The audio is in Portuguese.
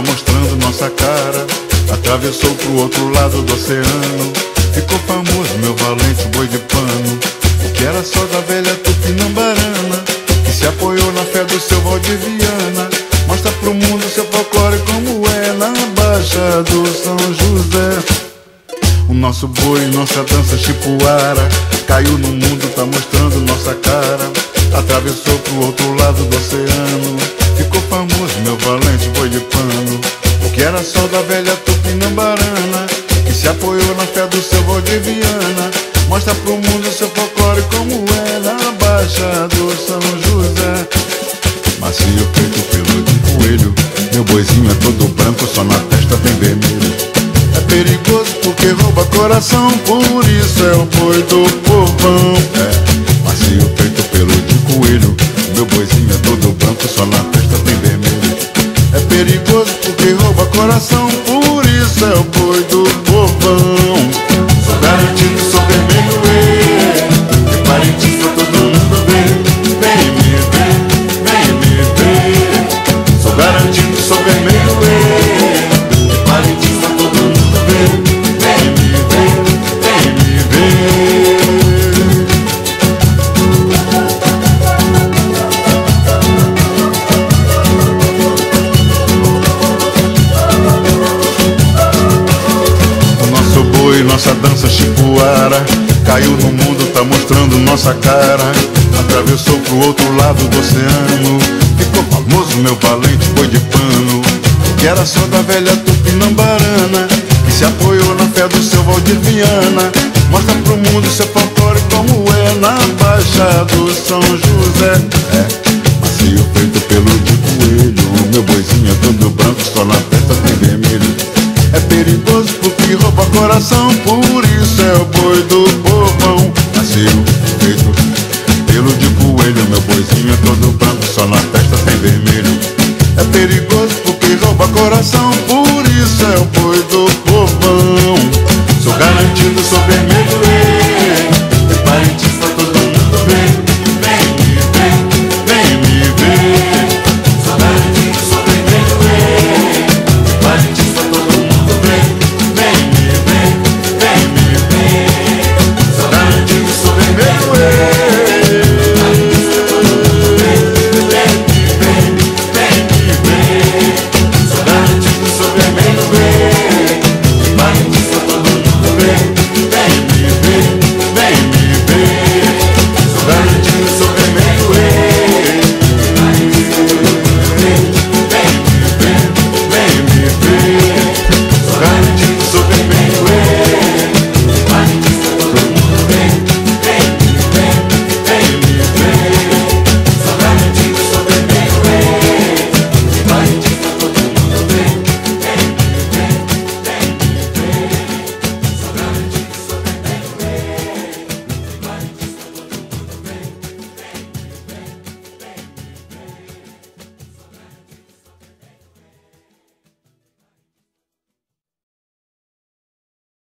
mostrando nossa cara. Atravessou pro outro lado do oceano. Ficou famoso meu valente boi de pano, o que era só da velha Tupinambarana, que se apoiou na fé do seu Valdiviana. Mostra pro mundo seu folclore como é na Baixa do São José. O nosso boi, nossa dança chipuara, caiu no mundo, tá mostrando nossa cara. Atravessou pro outro lado do oceano. Ficou famoso meu valente boi de pano, o que era só da velha Tupinambarana, que se apoiou na fé do seu Valdiviana. Mostra pro mundo seu folclore como é na Baixa do São José. Macio feito pelo de coelho, meu boizinho é todo branco, só na testa tem vermelho. É perigoso porque rouba coração, por isso é o boi do povão. É, macio feito pelo de coelho, meu boizinho é todo branco, só na testa tem vermelho. É perigoso porque rouba coração, por isso é o boi do povão. Sou garantido, sou vermelho, e parente pra todo mundo ver. Vem me ver, vem me ver. Sou garantido, sou vermelho, e parente pra todo mundo ver. Vem me ver, vem me ver. Nossa dança chipuara caiu no mundo, tá mostrando nossa cara. Atravessou pro outro lado do oceano. Ficou famoso meu valente boi de pano, que era só da velha Tupinambarana, que se apoiou na fé do seu Valdiviana. Mostra pro mundo seu folclore como é na Baixa do São José. É, macio feito pelo de coelho, meu boizinho é todo branco, só na testa tem vermelho. É perigoso porque rouba coração, por isso é o boi do povão. Macio feito pelo de coelho, meu boizinho é todo branco, só na testa tem vermelho. É perigoso porque rouba coração, por isso é o boi